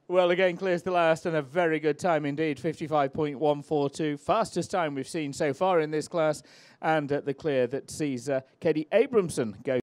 Well, again, clears the last and a very good time indeed, 55.142. Fastest time we've seen so far in this class, and the clear that sees Katie Abramson go